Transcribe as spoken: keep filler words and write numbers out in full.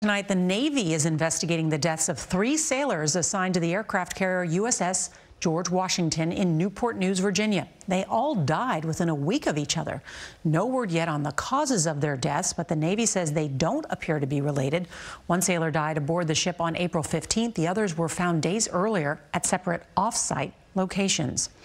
Tonight, the Navy is investigating the deaths of three sailors assigned to the aircraft carrier U S S George Washington in Newport News, Virginia. They all died within a week of each other. No word yet on the causes of their deaths, but the Navy says they don't appear to be related. One sailor died aboard the ship on April fifteenth. The others were found days earlier at separate off-site locations.